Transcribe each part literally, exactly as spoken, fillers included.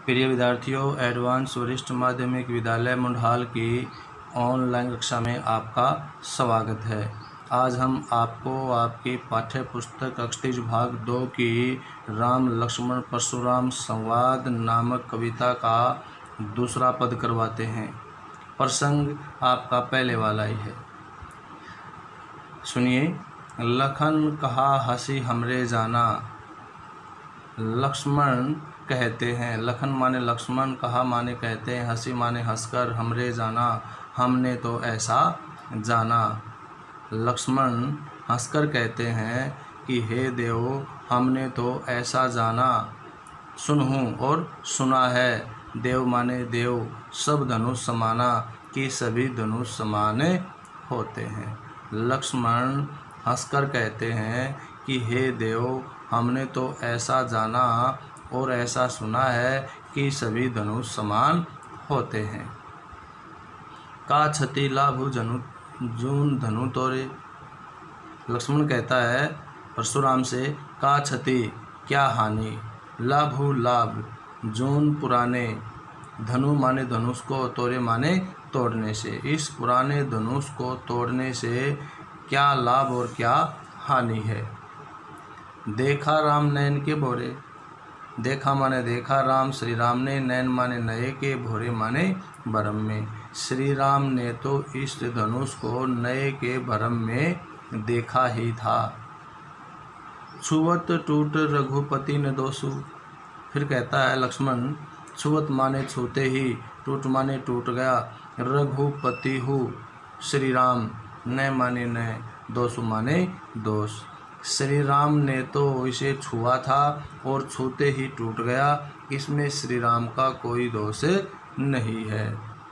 प्रिय विद्यार्थियों, एडवांस वरिष्ठ माध्यमिक विद्यालय मुंडहाल की ऑनलाइन कक्षा में आपका स्वागत है। आज हम आपको आपकी पाठ्य पुस्तक कक्षा भाग दो की राम लक्ष्मण परशुराम संवाद नामक कविता का दूसरा पद करवाते हैं। प्रसंग आपका पहले वाला ही है, सुनिए। लखन कहा हंसी हमरे जाना, लक्ष्मण कहते हैं। लखन माने लक्ष्मण, कहा माने कहते हैं, हंसी माने हंसकर, हमरे जाना हमने तो ऐसा जाना। लक्ष्मण हंसकर कहते हैं कि हे देव, हमने तो ऐसा जाना। सुनहूँ और सुना है, देव माने देव, सब धनुष समाना, कि सभी धनुष समाने होते हैं। लक्ष्मण हंसकर कहते हैं कि हे देव, हमने तो ऐसा जाना और ऐसा सुना है कि सभी धनुष समान होते हैं। का क्षति लाभु जनु जून धनु तोरे। लक्ष्मण कहता है परशुराम से, का क्षति क्या हानि, लाभु लाभ, जून पुराने, धनु माने धनुष को, तोरे माने तोड़ने से, इस पुराने धनुष को तोड़ने से क्या लाभ और क्या हानि है। देखा राम नयन के भोरे। देखा माने देखा राम श्री राम ने, नयन माने नए के, भोरे माने भरम में। श्री राम ने तो इस धनुष को नए के भरम में देखा ही था। छुवत टूट रघुपति ने दोषु। फिर कहता है लक्ष्मण, छुवत माने छूते ही, टूट माने टूट गया, रघुपति हु श्री राम, न माने न, दोषु माने दोष। श्री राम ने तो इसे छुआ था और छूते ही टूट गया, इसमें श्री राम का कोई दोष नहीं है।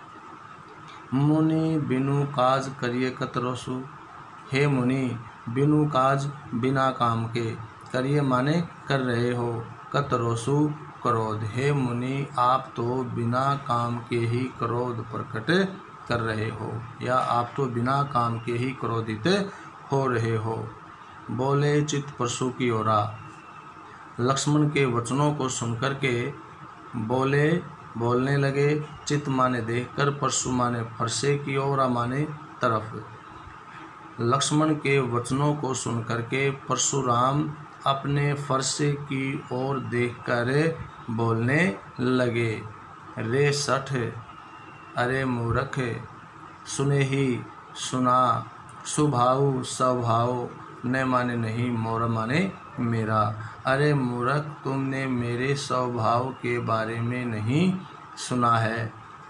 मुनि बिनु काज करिए कतरोसु। हे मुनि, बिनु काज बिना काम के, करिए माने कर रहे हो, कतरोसु क्रोध। हे मुनि, आप तो बिना काम के ही क्रोध प्रकट कर रहे हो, या आप तो बिना काम के ही क्रोधित हो रहे हो। बोले चित परशु की ओरा। लक्ष्मण के वचनों को सुनकर के बोले बोलने लगे। चित माने देखकर, परशु माने फरसे की ओरा माने तरफ। लक्ष्मण के वचनों को सुनकर के परशुराम अपने फरसे की ओर देखकर बोलने लगे। रे सठ, अरे मूर्ख, सुने ही सुना, सुभाव स्वभाव, न माने नहीं, मोर माने मेरा। अरे मूर्ख, तुमने मेरे स्वभाव के बारे में नहीं सुना है।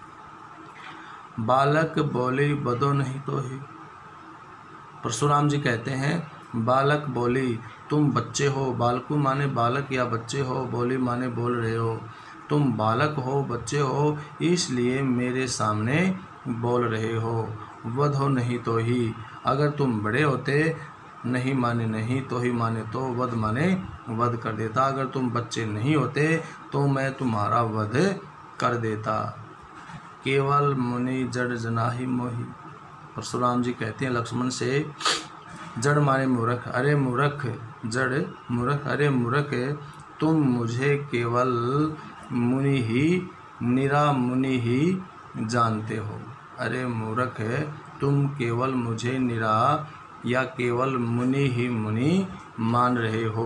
बालक बोली बदो नहीं तो ही। परशुराम जी कहते हैं, बालक बोली, तुम बच्चे हो। बालकु माने बालक या बच्चे हो, बोली माने बोल रहे हो। तुम बालक हो, बच्चे हो, इसलिए मेरे सामने बोल रहे हो। वध हो नहीं तो ही, अगर तुम बड़े होते, नहीं माने नहीं, तो ही माने तो, वध माने वध कर देता। अगर तुम बच्चे नहीं होते तो मैं तुम्हारा वध कर देता। केवल मुनि जड़ जनाहि मोहि। परशुराम जी कहते हैं लक्ष्मण से, जड़ माने मूर्ख, अरे मूर्ख, जड़ मूर्ख, अरे मूर्ख, तुम मुझे केवल मुनि ही, निरा मुनि ही जानते हो। अरे मूर्ख, तुम केवल मुझे निरा या केवल मुनि ही मुनि मान रहे हो।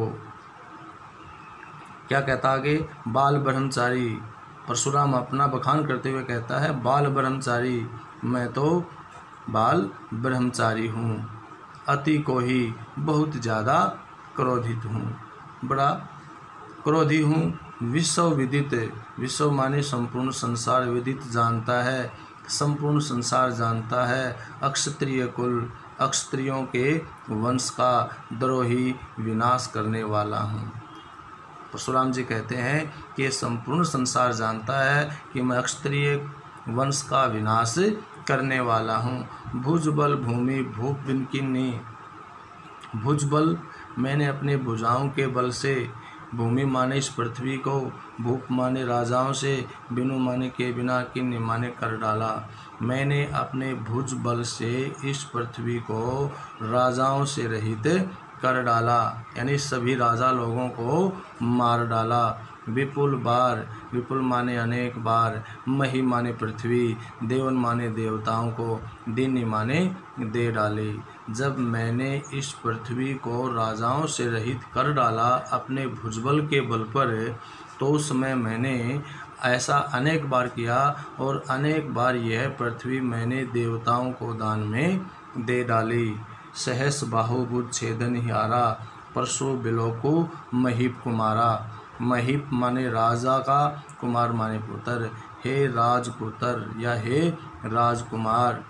क्या कहता आगे, बाल ब्रह्मचारी। परशुराम अपना बखान करते हुए कहता है, बाल ब्रह्मचारी, मैं तो बाल ब्रह्मचारी हूँ। अति को ही, बहुत ज़्यादा क्रोधित हूँ, बड़ा क्रोधी हूँ। विश्व विदित, विश्व माने संपूर्ण संसार, विदित जानता है, संपूर्ण संसार जानता है। अक्षत्रिय कुल, अक्षत्रियों के वंश का द्रोही, विनाश करने वाला हूँ। परशुराम जी कहते हैं कि ये संपूर्ण संसार जानता है कि मैं अक्षत्रिय वंश का विनाश करने वाला हूँ। भुजबल भूमि भूप बिनकिन्नी। भुजबल मैंने अपने भुजाओं के बल से, भूमि माने इस पृथ्वी को, भूप माने राजाओं से, बिनु माने के बिना, किन्नी माने कर डाला। मैंने अपने भुज बल से इस पृथ्वी को राजाओं से रहित कर डाला, यानी सभी राजा लोगों को मार डाला। विपुल बार, विपुल माने अनेक बार, मही माने पृथ्वी, देवन माने देवताओं को, दीनी माने दे डाली। जब मैंने इस पृथ्वी को राजाओं से रहित कर डाला अपने भुजबल के बल पर, तो उस समय मैंने ऐसा अनेक बार किया और अनेक बार यह पृथ्वी मैंने देवताओं को दान में दे डाली। सहस बाहुभुज छेदन हियारा, परसु बिलोकु महीप कुमारा। महीप माने राजा का, कुमार माने पुत्र। हे राजपुत्र या हे राजकुमार।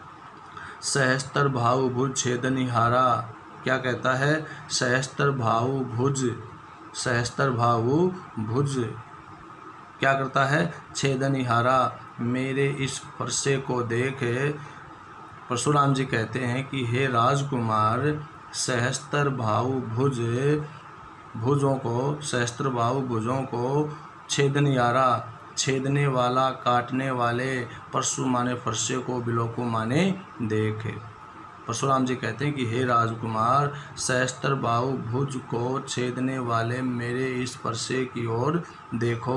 सहस्त्र भाहुभुज छेदन हियारा, क्या कहता है? सहस्त्र भाहुभुज, सहस्त्र भाहुभुज क्या करता है? छेदन हियारा, मेरे इस फरसे को देख। परशुराम जी कहते हैं कि हे राजकुमार, सहस्त्र भाहुभुज भुजों को, सहस्त्र भाहुभुजों को छेदन हियारा, छेदने वाला, काटने वाले, परशु माने फरसे को, बिलोको माने देख। परशुराम जी कहते हैं कि हे राजकुमार, सहस्त्र बाहुभुज को छेदने वाले मेरे इस फरसे की ओर देखो।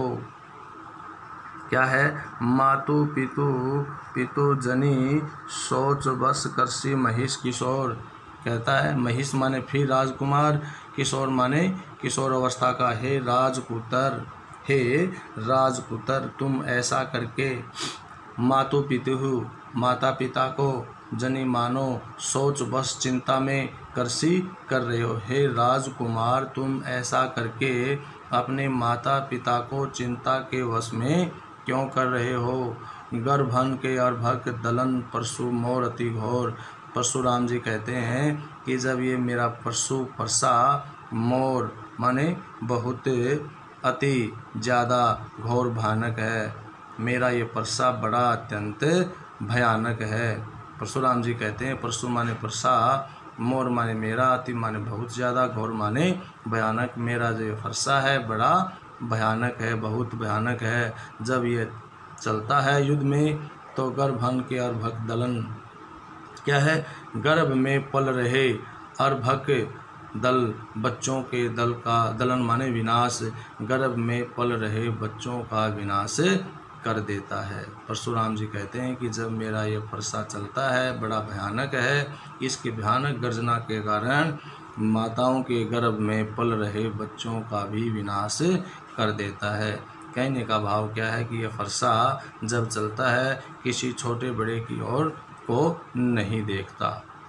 क्या है? मातु पितु पितु जनी सोच बस करसी महिष किशोर। कहता है महिष माने फिर राजकुमार, किशोर माने किशोर अवस्था का। हे राजपुत्र, हे राजपुत्र, तुम ऐसा करके मातु पितु माता पिता को, जनी मानो, सोच बस चिंता में, करसी कर रहे हो। हे राजकुमार, तुम ऐसा करके अपने माता पिता को चिंता के वश में क्यों कर रहे हो? गर्भन के अर्भक दलन परशु मोर अति घोर। परशुराम जी कहते हैं कि जब ये मेरा परशु फरसा मोर माने बहुत अति ज़्यादा घोर भयानक है, मेरा ये परसा बड़ा अत्यंत भयानक है। परशुराम जी कहते हैं परशु माने परसा, मोर माने मेरा, अति माने बहुत ज़्यादा, घोर माने भयानक। मेरा जो ये फरसा है बड़ा भयानक है, बहुत भयानक है। जब ये चलता है युद्ध में तो गर्भन के अर्भक दलन, क्या है? गर्भ में पल रहे अर्भक दल, बच्चों के दल का, दलन माने विनाश, गर्भ में पल रहे बच्चों का विनाश कर देता है। परशुराम जी कहते हैं कि जब मेरा ये फरसा चलता है बड़ा भयानक है, इसकी भयानक गर्जना के कारण माताओं के गर्भ में पल रहे बच्चों का भी विनाश कर देता है। कहने का भाव क्या है कि यह फरसा जब चलता है किसी छोटे बड़े की ओर को नहीं देखता।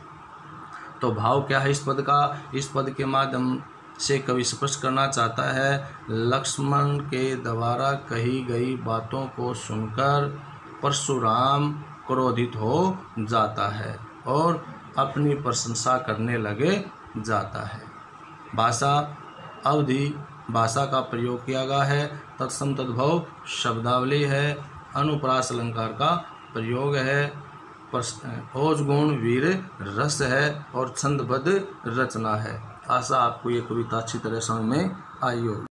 तो भाव क्या है इस पद का? इस पद के माध्यम से कवि स्पष्ट करना चाहता है लक्ष्मण के द्वारा कही गई बातों को सुनकर परशुराम क्रोधित हो जाता है और अपनी प्रशंसा करने लगे जाता है। भाषा अवधि भाषा का प्रयोग किया गया है, तत्सम तद्भव शब्दावली है, अनुप्रास अलंकार का प्रयोग है, ओज गुण वीर रस है और छंदबद्ध रचना है। आशा आपको ये कविता अच्छी तरह समझ में आई होगी।